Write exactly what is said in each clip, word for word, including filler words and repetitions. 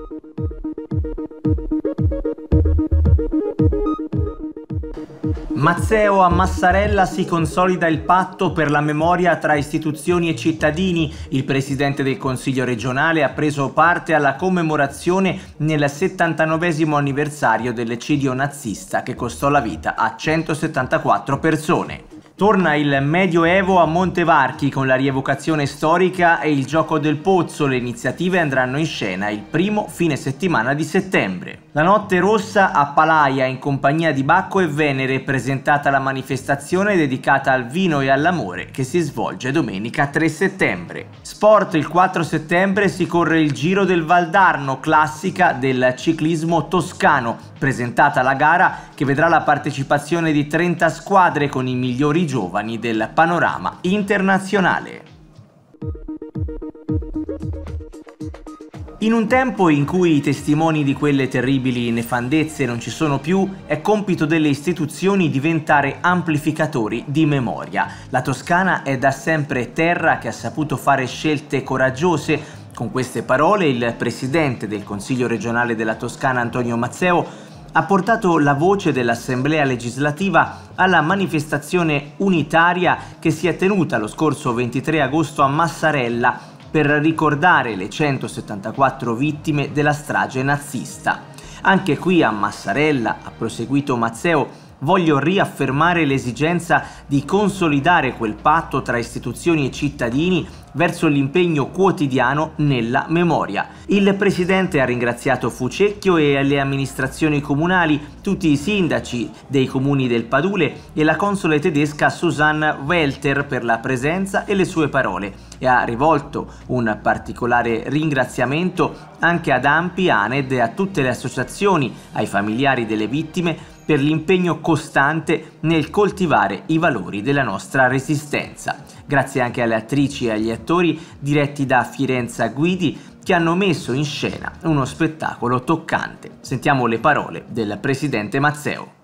Mazzeo: a Massarella si consolida il patto per la memoria tra istituzioni e cittadini. Il presidente del Consiglio regionale ha preso parte alla commemorazione nel settantanovesimo anniversario dell'eccidio nazista che costò la vita a centosettantaquattro persone. Torna il Medioevo a Montevarchi con la rievocazione storica e il Gioco del Pozzo. Le iniziative andranno in scena il primo fine settimana di settembre. La Notte Rossa a Palaia in compagnia di Bacco e Venere, presentata la manifestazione dedicata al vino e all'amore che si svolge domenica tre settembre. Sport: il quattro settembre si corre il Giro del Valdarno, classica del ciclismo toscano, presentata la gara che vedrà la partecipazione di trenta squadre con i migliori giovani del panorama internazionale. In un tempo in cui i testimoni di quelle terribili nefandezze non ci sono più, è compito delle istituzioni diventare amplificatori di memoria. La Toscana è da sempre terra che ha saputo fare scelte coraggiose. Con queste parole il presidente del Consiglio regionale della Toscana, Antonio Mazzeo, ha portato la voce dell'Assemblea legislativa alla manifestazione unitaria che si è tenuta lo scorso ventitré agosto a Massarella per ricordare le centosettantaquattro vittime della strage nazista. Anche qui a Massarella, ha proseguito Mazzeo, voglio riaffermare l'esigenza di consolidare quel patto tra istituzioni e cittadini verso l'impegno quotidiano nella memoria. Il presidente ha ringraziato Fucecchio e le amministrazioni comunali, tutti i sindaci dei comuni del Padule e la console tedesca Susanne Welter per la presenza e le sue parole, e ha rivolto un particolare ringraziamento anche ad Ampi, Aned e a tutte le associazioni, ai familiari delle vittime, per l'impegno costante nel coltivare i valori della nostra resistenza. Grazie anche alle attrici e agli attori diretti da Firenza Guidi che hanno messo in scena uno spettacolo toccante. Sentiamo le parole del presidente Mazzeo.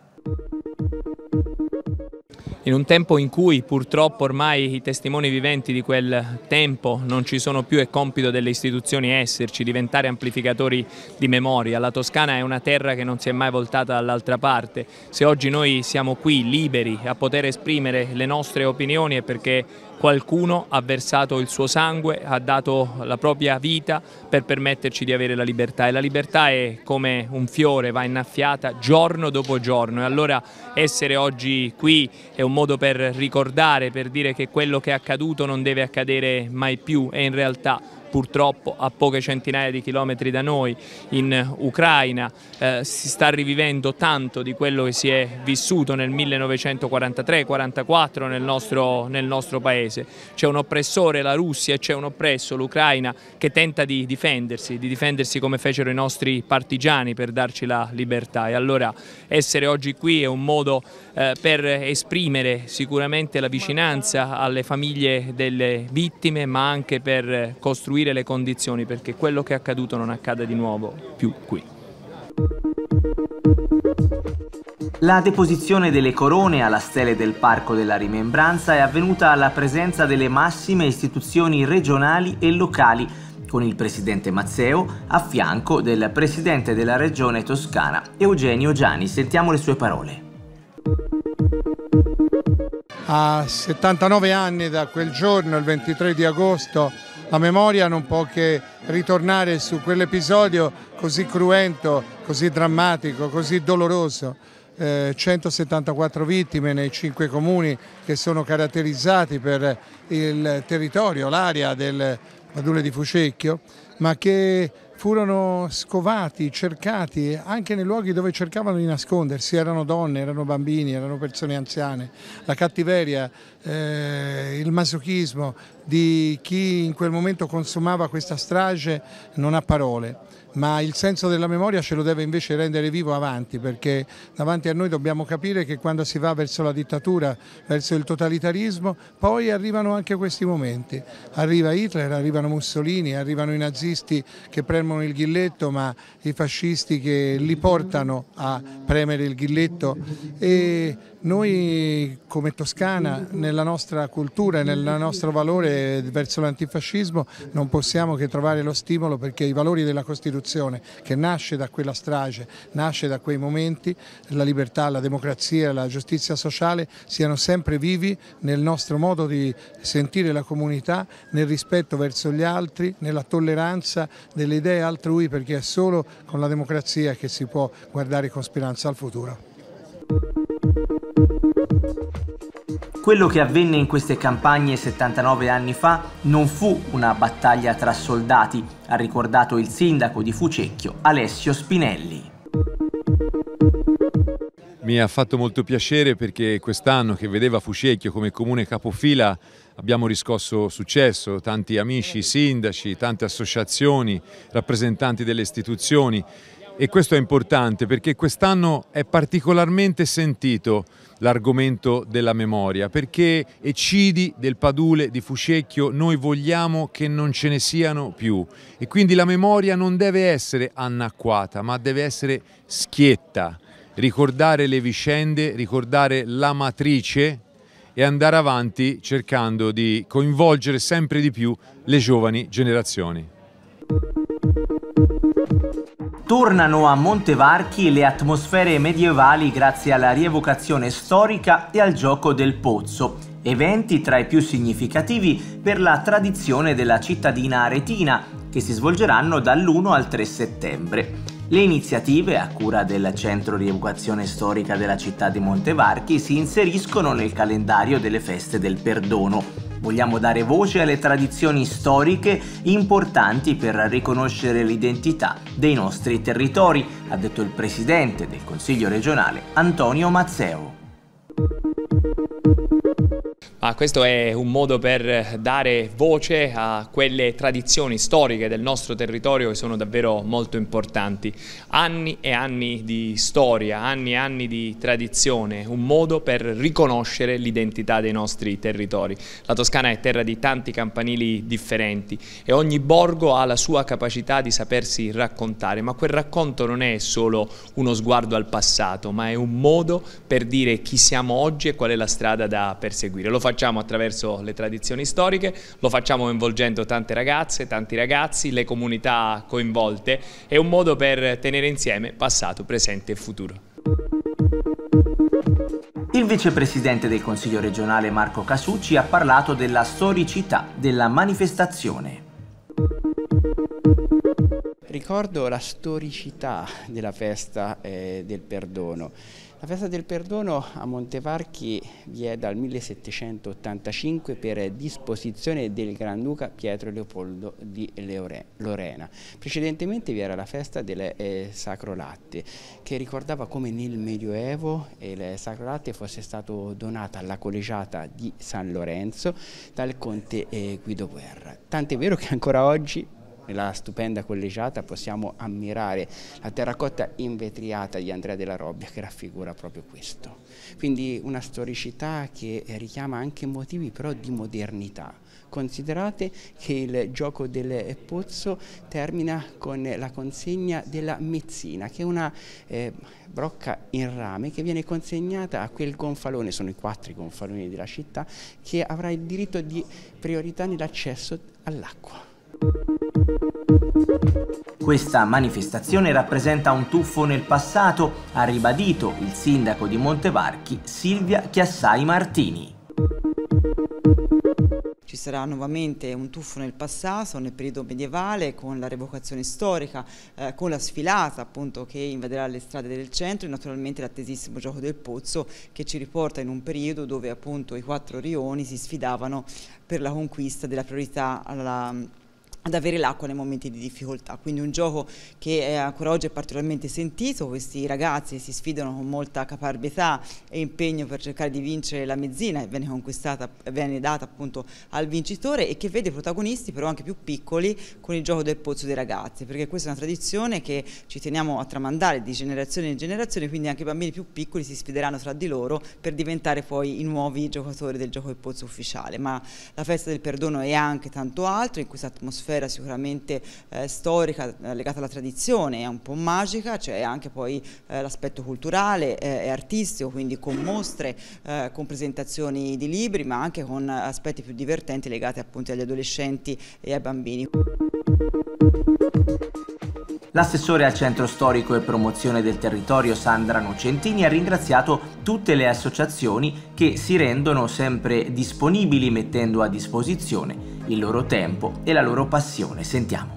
In un tempo in cui purtroppo ormai i testimoni viventi di quel tempo non ci sono più, è compito delle istituzioni esserci, diventare amplificatori di memoria. La Toscana è una terra che non si è mai voltata dall'altra parte. Se oggi noi siamo qui liberi a poter esprimere le nostre opinioni è perché qualcuno ha versato il suo sangue, ha dato la propria vita per permetterci di avere la libertà, e la libertà è come un fiore, va innaffiata giorno dopo giorno, e allora essere oggi qui è un modo per ricordare, per dire che quello che è accaduto non deve accadere mai più, e in realtà purtroppo a poche centinaia di chilometri da noi, in Ucraina, eh, si sta rivivendo tanto di quello che si è vissuto nel millenovecentoquarantatré quarantaquattro nel nostro, nel nostro paese. C'è un oppressore, la Russia, e c'è un oppresso, l'Ucraina, che tenta di difendersi, di difendersi come fecero i nostri partigiani per darci la libertà, e allora essere oggi qui è un modo eh, per esprimere sicuramente la vicinanza alle famiglie delle vittime, ma anche per costruire le condizioni perché quello che è accaduto non accada di nuovo più qui. La deposizione delle corone alla stele del Parco della Rimembranza è avvenuta alla presenza delle massime istituzioni regionali e locali, con il presidente Mazzeo a fianco del presidente della regione toscana Eugenio Giani. Sentiamo le sue parole. A settantanove anni da quel giorno, il ventitré di agosto, la memoria non può che ritornare su quell'episodio così cruento, così drammatico, così doloroso. Eh, centosettantaquattro vittime nei cinque comuni che sono caratterizzati per il territorio, l'area del Padule di Fucecchio, ma che furono scovati, cercati anche nei luoghi dove cercavano di nascondersi. Erano donne, erano bambini, erano persone anziane. La cattiveria, eh, il masochismo di chi in quel momento consumava questa strage non ha parole, ma il senso della memoria ce lo deve invece rendere vivo avanti, perché davanti a noi dobbiamo capire che quando si va verso la dittatura, verso il totalitarismo, poi arrivano anche questi momenti. Arriva Hitler, arrivano Mussolini, arrivano i nazisti che per premono il ghilletto, ma i fascisti che li portano a premere il ghilletto. E noi come Toscana, nella nostra cultura e nel nostro valore verso l'antifascismo, non possiamo che trovare lo stimolo perché i valori della Costituzione, che nasce da quella strage, nasce da quei momenti, la libertà, la democrazia, la giustizia sociale, siano sempre vivi nel nostro modo di sentire la comunità, nel rispetto verso gli altri, nella tolleranza delle idee altrui, perché è solo con la democrazia che si può guardare con speranza al futuro. Quello che avvenne in queste campagne settantanove anni fa non fu una battaglia tra soldati, ha ricordato il sindaco di Fucecchio, Alessio Spinelli. Mi ha fatto molto piacere perché quest'anno, che vedeva Fucecchio come comune capofila, abbiamo riscosso successo, tanti amici, sindaci, tante associazioni, rappresentanti delle istituzioni, e questo è importante perché quest'anno è particolarmente sentito l'argomento della memoria, perché eccidi del Padule, di Fucecchio, noi vogliamo che non ce ne siano più, e quindi la memoria non deve essere annacquata ma deve essere schietta, ricordare le vicende, ricordare la matrice e andare avanti cercando di coinvolgere sempre di più le giovani generazioni. Tornano a Montevarchi le atmosfere medievali grazie alla rievocazione storica e al gioco del pozzo, eventi tra i più significativi per la tradizione della cittadina aretina, che si svolgeranno dall'primo al tre settembre. Le iniziative, a cura del Centro Rievocazione Storica della città di Montevarchi, si inseriscono nel calendario delle feste del perdono. Vogliamo dare voce alle tradizioni storiche importanti per riconoscere l'identità dei nostri territori, ha detto il presidente del Consiglio regionale Antonio Mazzeo. Ma questo è un modo per dare voce a quelle tradizioni storiche del nostro territorio che sono davvero molto importanti. Anni e anni di storia, anni e anni di tradizione, un modo per riconoscere l'identità dei nostri territori. La Toscana è terra di tanti campanili differenti e ogni borgo ha la sua capacità di sapersi raccontare, ma quel racconto non è solo uno sguardo al passato, ma è un modo per dire chi siamo oggi e qual è la strada da perseguire. Lo facciamo attraverso le tradizioni storiche, lo facciamo coinvolgendo tante ragazze, tanti ragazzi, le comunità coinvolte. È un modo per tenere insieme passato, presente e futuro. Il vicepresidente del Consiglio regionale Marco Casucci ha parlato della storicità della manifestazione. Ricordo la storicità della festa eh, del perdono. La festa del perdono a Montevarchi vi è dal millesettecentottantacinque per disposizione del Granduca Pietro Leopoldo di Lorena. Precedentemente vi era la festa del eh, Sacro Latte, che ricordava come nel Medioevo il Sacro Latte fosse stato donato alla collegiata di San Lorenzo dal conte eh, Guido Guerra. Tant'è vero che ancora oggi nella stupenda collegiata possiamo ammirare la terracotta invetriata di Andrea della Robbia che raffigura proprio questo. Quindi una storicità che richiama anche motivi però di modernità. Considerate che il gioco del pozzo termina con la consegna della mezzina, che è una eh, brocca in rame che viene consegnata a quel gonfalone, sono i quattro gonfaloni della città, che avrà il diritto di priorità nell'accesso all'acqua. Questa manifestazione rappresenta un tuffo nel passato, ha ribadito il sindaco di Montevarchi Silvia Chiassai Martini. Ci sarà nuovamente un tuffo nel passato, nel periodo medievale, con la rievocazione storica, eh, con la sfilata appunto che invaderà le strade del centro e naturalmente l'attesissimo gioco del pozzo che ci riporta in un periodo dove appunto i quattro rioni si sfidavano per la conquista della priorità alla ad avere l'acqua nei momenti di difficoltà, quindi un gioco che è ancora oggi è particolarmente sentito. Questi ragazzi si sfidano con molta caparbietà e impegno per cercare di vincere la mezzina che viene conquistata, viene data appunto al vincitore, e che vede protagonisti però anche più piccoli con il gioco del pozzo dei ragazzi, perché questa è una tradizione che ci teniamo a tramandare di generazione in generazione, quindi anche i bambini più piccoli si sfideranno tra di loro per diventare poi i nuovi giocatori del gioco del pozzo ufficiale. Ma la festa del perdono è anche tanto altro in questa atmosfera un'atmosfera sicuramente eh, storica eh, legata alla tradizione, è un po' magica, c'è anche poi eh, l'aspetto culturale eh, e artistico, quindi con mostre, eh, con presentazioni di libri, ma anche con aspetti più divertenti legati appunto agli adolescenti e ai bambini. L'assessore al centro storico e promozione del territorio Sandra Nocentini ha ringraziato tutte le associazioni che si rendono sempre disponibili mettendo a disposizione il loro tempo e la loro passione. Sentiamo.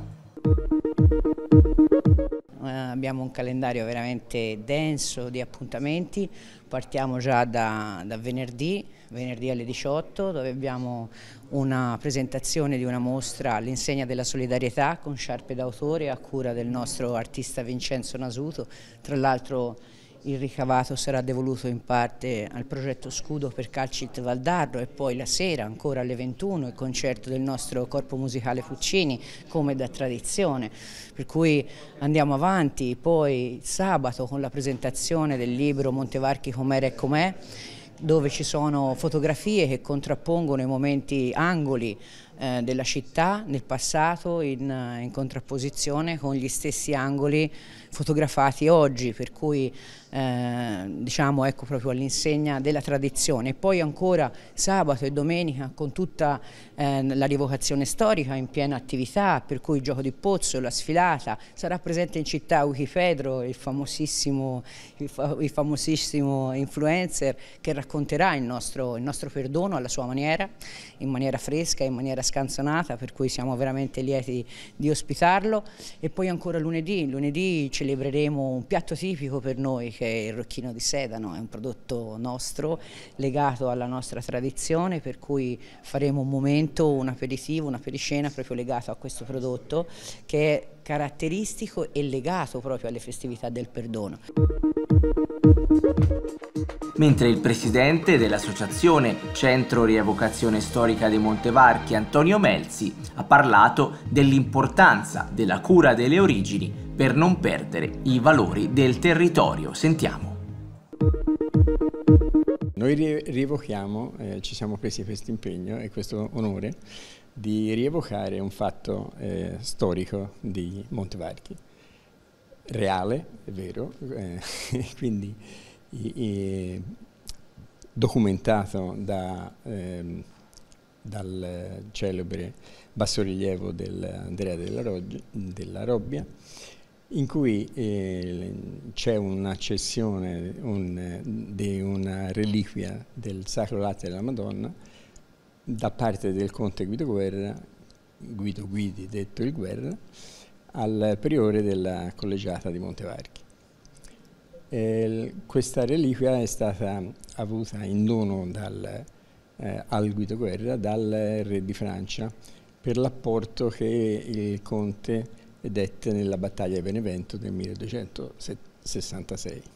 Abbiamo un calendario veramente denso di appuntamenti, partiamo già da, da venerdì, venerdì alle diciotto, dove abbiamo una presentazione di una mostra all'insegna della solidarietà con sciarpe d'autore a cura del nostro artista Vincenzo Nasuto. Tra l'altro il ricavato sarà devoluto in parte al progetto Scudo per Calcit Valdarno, e poi la sera ancora alle ventuno il concerto del nostro corpo musicale Puccini come da tradizione, per cui andiamo avanti. Poi sabato con la presentazione del libro Montevarchi com'era e com'è, dove ci sono fotografie che contrappongono i momenti angoli eh, della città nel passato in, in contrapposizione con gli stessi angoli fotografati oggi, per cui eh, diciamo ecco proprio all'insegna della tradizione. E poi ancora sabato e domenica con tutta eh, la rievocazione storica in piena attività, per cui il gioco di pozzo, la sfilata, sarà presente in città Wikipedro, il famosissimo, il, fa, il famosissimo influencer che racconterà il nostro, il nostro perdono alla sua maniera, in maniera fresca, in maniera scanzonata, per cui siamo veramente lieti di ospitarlo. E poi ancora lunedì, lunedì celebreremo un piatto tipico per noi che è il Rocchino di Sedano, è un prodotto nostro legato alla nostra tradizione, per cui faremo un momento, un aperitivo, una periscena proprio legato a questo prodotto che è caratteristico e legato proprio alle festività del perdono. Mentre il presidente dell'associazione Centro Rievocazione Storica dei Montevarchi, Antonio Melzi, ha parlato dell'importanza della cura delle origini per non perdere i valori del territorio. Sentiamo. Noi rievochiamo, eh, ci siamo presi questo impegno e questo onore di rievocare un fatto eh, storico di Montevarchi, reale, è vero, eh, quindi i, i, documentato da, eh, dal celebre bassorilievo dell'Andrea della, della Robbia, in cui eh, c'è un'accessione un, di una reliquia del Sacro Latte della Madonna da parte del conte Guido Guerra, Guido Guidi detto il Guerra, al priore della collegiata di Montevarchi. Eh, questa reliquia è stata avuta in dono dal, eh, al Guido Guerra dal re di Francia per l'apporto che il conte dette nella battaglia di Benevento del milleduecentosessantasei.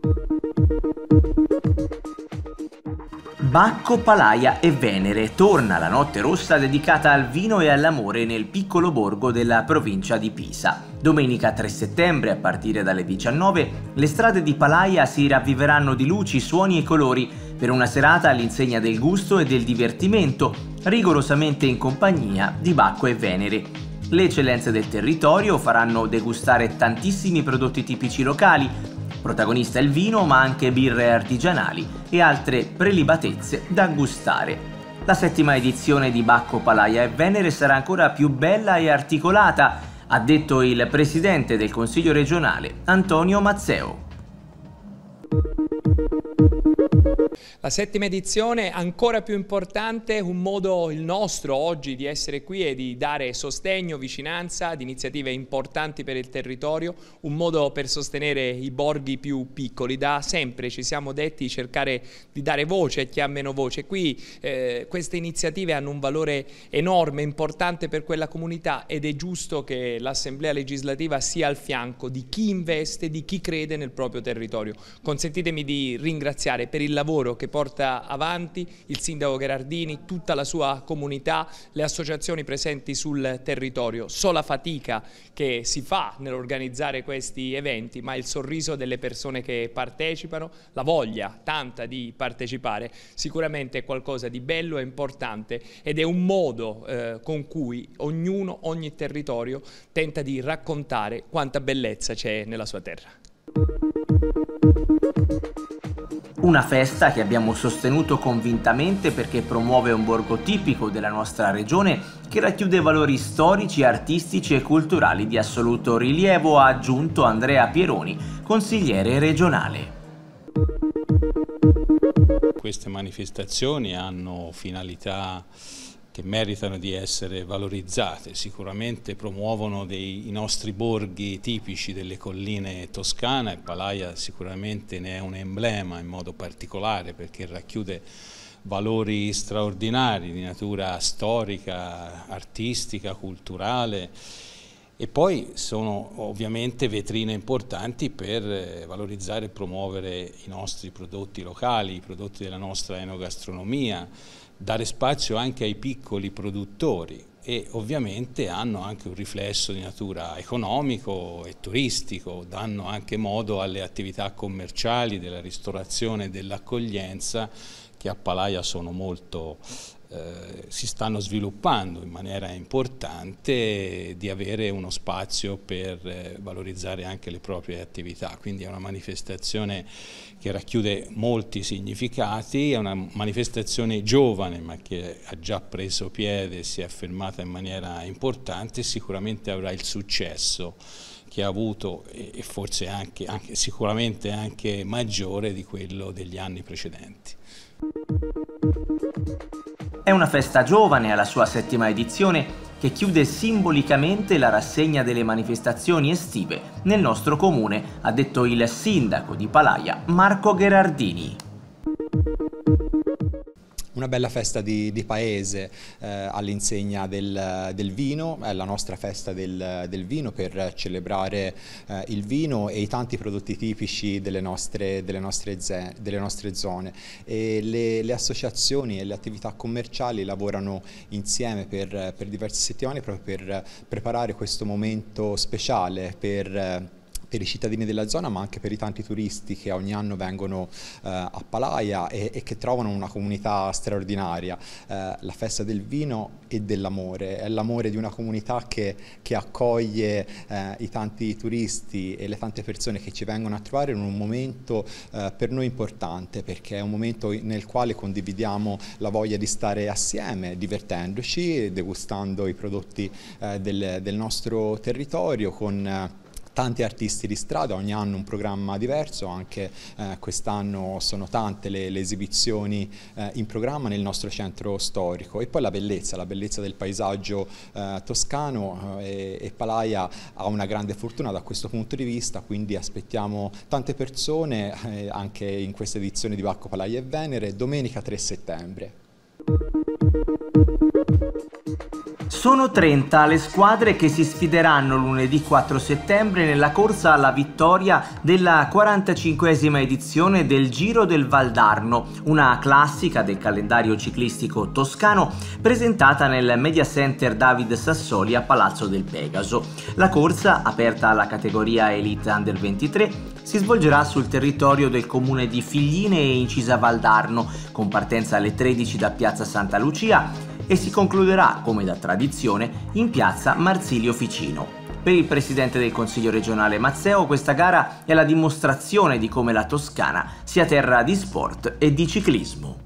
Bacco, Palaia e Venere. Torna la notte rossa dedicata al vino e all'amore nel piccolo borgo della provincia di Pisa. Domenica tre settembre, a partire dalle diciannove, le strade di Palaia si ravviveranno di luci, suoni e colori per una serata all'insegna del gusto e del divertimento, rigorosamente in compagnia di Bacco e Venere. Le eccellenze del territorio faranno degustare tantissimi prodotti tipici locali, protagonista il vino ma anche birre artigianali e altre prelibatezze da gustare. La settima edizione di Bacco, Palaia e Venere sarà ancora più bella e articolata, ha detto il presidente del Consiglio regionale Antonio Mazzeo. La settima edizione, ancora più importante, un modo il nostro oggi di essere qui e di dare sostegno, vicinanza ad iniziative importanti per il territorio, un modo per sostenere i borghi più piccoli. Da sempre ci siamo detti di cercare di dare voce a chi ha meno voce. Qui eh, queste iniziative hanno un valore enorme, importante per quella comunità, ed è giusto che l'Assemblea legislativa sia al fianco di chi investe, di chi crede nel proprio territorio. Consentitemi di ringraziare per il lavoro lavoro che porta avanti il sindaco Gherardini, tutta la sua comunità, le associazioni presenti sul territorio. So la fatica che si fa nell'organizzare questi eventi, ma il sorriso delle persone che partecipano, la voglia tanta di partecipare, sicuramente è qualcosa di bello e importante ed è un modo eh, con cui ognuno, ogni territorio tenta di raccontare quanta bellezza c'è nella sua terra. Una festa che abbiamo sostenuto convintamente perché promuove un borgo tipico della nostra regione che racchiude valori storici, artistici e culturali di assoluto rilievo, ha aggiunto Andrea Pieroni, consigliere regionale. Queste manifestazioni hanno finalità che meritano di essere valorizzate, sicuramente promuovono dei, i nostri borghi tipici delle colline toscane e Palaia sicuramente ne è un emblema in modo particolare perché racchiude valori straordinari di natura storica, artistica, culturale e poi sono ovviamente vetrine importanti per valorizzare e promuovere i nostri prodotti locali, i prodotti della nostra enogastronomia, dare spazio anche ai piccoli produttori e ovviamente hanno anche un riflesso di natura economico e turistico, danno anche modo alle attività commerciali della ristorazione e dell'accoglienza che a Palaia sono molto, eh, si stanno sviluppando in maniera importante di avere uno spazio per eh, valorizzare anche le proprie attività, quindi è una manifestazione che racchiude molti significati, è una manifestazione giovane ma che ha già preso piede e si è affermata in maniera importante e sicuramente avrà il successo che ha avuto e forse anche, anche sicuramente anche maggiore di quello degli anni precedenti. È una festa giovane alla sua settima edizione che chiude simbolicamente la rassegna delle manifestazioni estive nel nostro comune, ha detto il sindaco di Palaia, Marco Gherardini. Una bella festa di, di paese eh, all'insegna del, del vino, è la nostra festa del, del vino per celebrare eh, il vino e i tanti prodotti tipici delle nostre, delle nostre, ze, delle nostre zone. E le, le associazioni e le attività commerciali lavorano insieme per, per diverse settimane proprio per preparare questo momento speciale per per i cittadini della zona ma anche per i tanti turisti che ogni anno vengono eh, a Palaia e, e che trovano una comunità straordinaria. Eh, la festa del vino e dell'amore, è l'amore di una comunità che, che accoglie eh, i tanti turisti e le tante persone che ci vengono a trovare in un momento eh, per noi importante perché è un momento nel quale condividiamo la voglia di stare assieme, divertendoci, degustando i prodotti eh, del, del nostro territorio con eh, tanti artisti di strada, ogni anno un programma diverso, anche eh, quest'anno sono tante le, le esibizioni eh, in programma nel nostro centro storico e poi la bellezza, la bellezza del paesaggio eh, toscano eh, e Palaia ha una grande fortuna da questo punto di vista, quindi aspettiamo tante persone eh, anche in questa edizione di Bacco Palaia e Venere, domenica tre settembre. Sono trenta le squadre che si sfideranno lunedì quattro settembre nella corsa alla vittoria della quarantacinquesima edizione del Giro del Valdarno, una classica del calendario ciclistico toscano presentata nel Media Center David Sassoli a Palazzo del Pegaso. La corsa, aperta alla categoria Elite Under ventitré, si svolgerà sul territorio del comune di Figline e Incisa Valdarno, con partenza alle tredici da Piazza Santa Lucia e si concluderà, come da tradizione, in Piazza Marsilio Ficino. Per il presidente del Consiglio regionale Mazzeo questa gara è la dimostrazione di come la Toscana sia terra di sport e di ciclismo.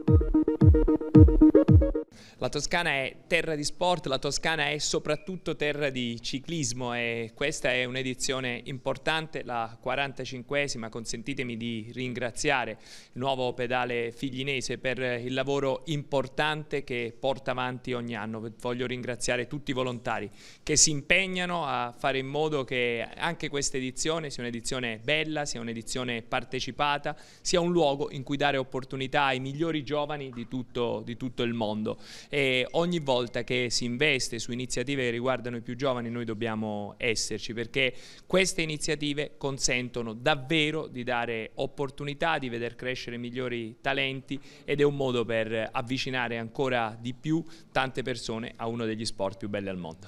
La Toscana è terra di sport, la Toscana è soprattutto terra di ciclismo e questa è un'edizione importante, la quarantacinquesima. Consentitemi di ringraziare il nuovo pedale figlinese per il lavoro importante che porta avanti ogni anno. Voglio ringraziare tutti i volontari che si impegnano a fare in modo che anche questa edizione sia un'edizione bella, sia un'edizione partecipata, sia un luogo in cui dare opportunità ai migliori giovani di tutto, di tutto il mondo. e ogni volta che si investe su iniziative che riguardano i più giovani noi dobbiamo esserci, perché queste iniziative consentono davvero di dare opportunità, di veder crescere migliori talenti ed è un modo per avvicinare ancora di più tante persone a uno degli sport più belli al mondo.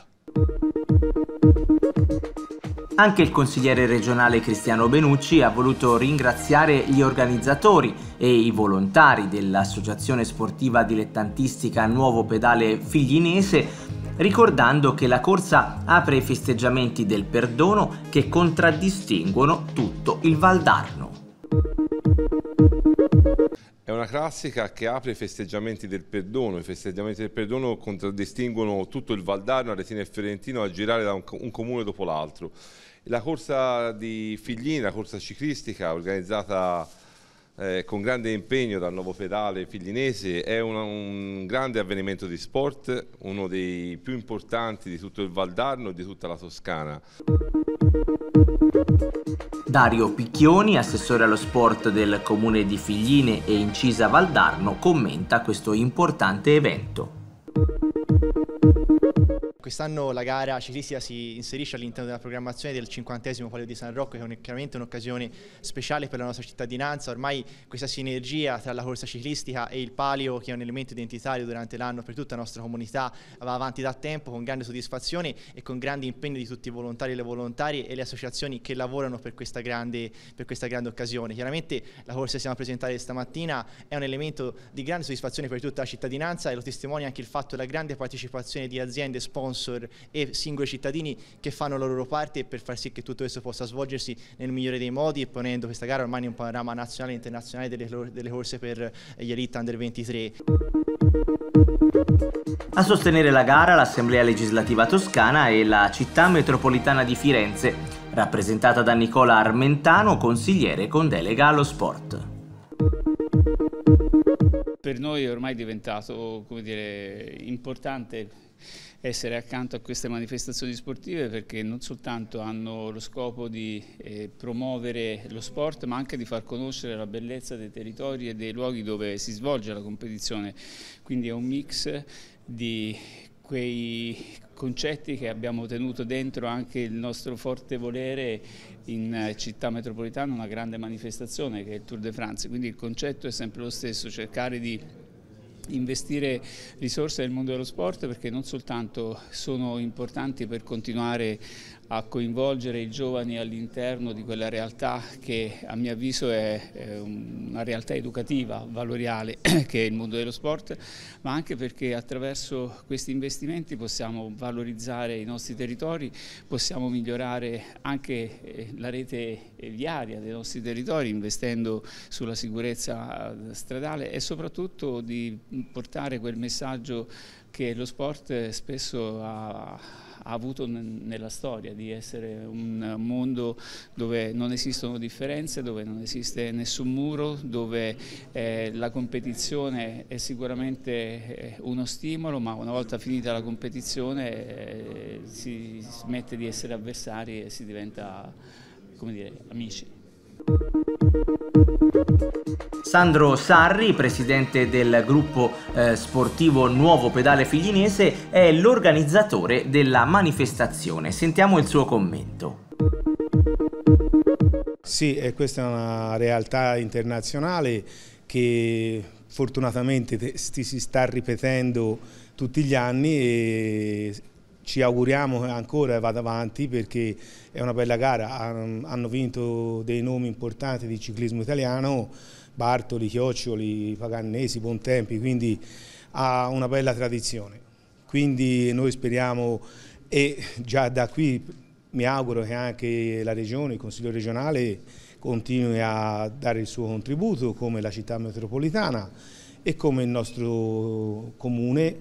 Anche il consigliere regionale Cristiano Benucci ha voluto ringraziare gli organizzatori e i volontari dell'Associazione Sportiva Dilettantistica Nuovo Pedale Figlinese, ricordando che la corsa apre i festeggiamenti del perdono che contraddistinguono tutto il Valdarno. È una classica che apre i festeggiamenti del perdono. I festeggiamenti del perdono contraddistinguono tutto il Valdarno, Aretino e Fiorentino a girare da un, un comune dopo l'altro. La corsa di Figline, la corsa ciclistica organizzata eh, con grande impegno dal Nuovo Pedale Figlinese, è una, un grande avvenimento di sport, uno dei più importanti di tutto il Valdarno e di tutta la Toscana. Dario Picchioni, assessore allo sport del comune di Figline e Incisa Valdarno, commenta questo importante evento. Quest'anno la gara ciclistica si inserisce all'interno della programmazione del cinquantesimo Palio di San Rocco, che è chiaramente un'occasione speciale per la nostra cittadinanza. Ormai questa sinergia tra la corsa ciclistica e il palio, che è un elemento identitario durante l'anno per tutta la nostra comunità, va avanti da tempo con grande soddisfazione e con grande impegno di tutti i volontari e le volontarie e le associazioni che lavorano per questa grande, per questa grande occasione. Chiaramente la corsa che stiamo a presentare stamattina è un elemento di grande soddisfazione per tutta la cittadinanza e lo testimonia anche il fatto della grande partecipazione di aziende, sponsor e singoli cittadini che fanno la loro parte per far sì che tutto questo possa svolgersi nel migliore dei modi e ponendo questa gara ormai in un panorama nazionale e internazionale delle, delle corse per gli Elite Under ventitré. A sostenere la gara l'Assemblea Legislativa Toscana e la Città Metropolitana di Firenze, rappresentata da Nicola Armentano, consigliere con delega allo sport. Per noi è ormai diventato, come dire, importante essere accanto a queste manifestazioni sportive, perché non soltanto hanno lo scopo di eh, promuovere lo sport, ma anche di far conoscere la bellezza dei territori e dei luoghi dove si svolge la competizione. Quindi è un mix di quei concetti che abbiamo tenuto dentro anche il nostro forte volere in città metropolitana, una grande manifestazione che è il Tour de France. Quindi il concetto è sempre lo stesso: cercare di investire risorse nel mondo dello sport, perché non soltanto sono importanti per continuare a coinvolgere i giovani all'interno di quella realtà che a mio avviso è una realtà educativa, valoriale, che è il mondo dello sport, ma anche perché attraverso questi investimenti possiamo valorizzare i nostri territori, possiamo migliorare anche la rete viaria dei nostri territori investendo sulla sicurezza stradale e soprattutto di portare quel messaggio che lo sport spesso ha ha avuto nella storia, di essere un mondo dove non esistono differenze, dove non esiste nessun muro, dove eh, la competizione è sicuramente uno stimolo, ma una volta finita la competizione eh, si smette di essere avversari e si diventa, come dire, amici. Sandro Sarri, presidente del gruppo eh, sportivo Nuovo Pedale Figlinese, è l'organizzatore della manifestazione. Sentiamo il suo commento. Sì, e questa è una realtà internazionale che fortunatamente si sta ripetendo tutti gli anni e ci auguriamo che ancora vada avanti, perché è una bella gara. Hanno vinto dei nomi importanti di ciclismo italiano, Bartoli, Chioccioli, Pagannesi, Bontempi, quindi ha una bella tradizione. Quindi noi speriamo, e già da qui mi auguro che anche la Regione, il Consiglio regionale continui a dare il suo contributo, come la città metropolitana e come il nostro comune.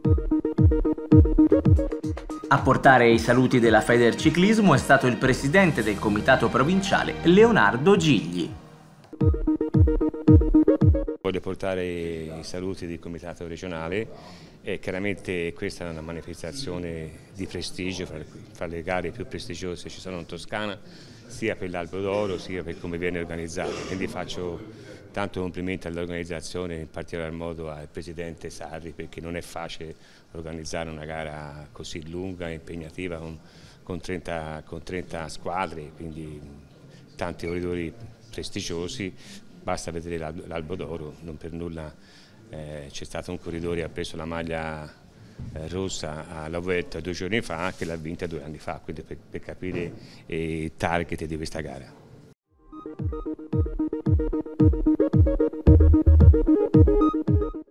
A portare i saluti della Federciclismo è stato il presidente del comitato provinciale Leonardo Gigli. Voglio portare i saluti del comitato regionale E chiaramente questa è una manifestazione di prestigio, fra le, fra le gare più prestigiose che ci sono in Toscana, sia per l'Albo d'Oro sia per come viene organizzato. Quindi faccio tanto complimenti all'organizzazione, in particolar modo al presidente Sarri, perché non è facile organizzare una gara così lunga e impegnativa con, con, trenta, con trenta squadre, quindi tanti corridori prestigiosi. Basta vedere l'Albo d'Oro, non per nulla. Eh, c'è stato un corridore che ha preso la maglia eh, rossa alla Vuelta due giorni fa, che l'ha vinta due anni fa, quindi per, per capire eh, il target di questa gara.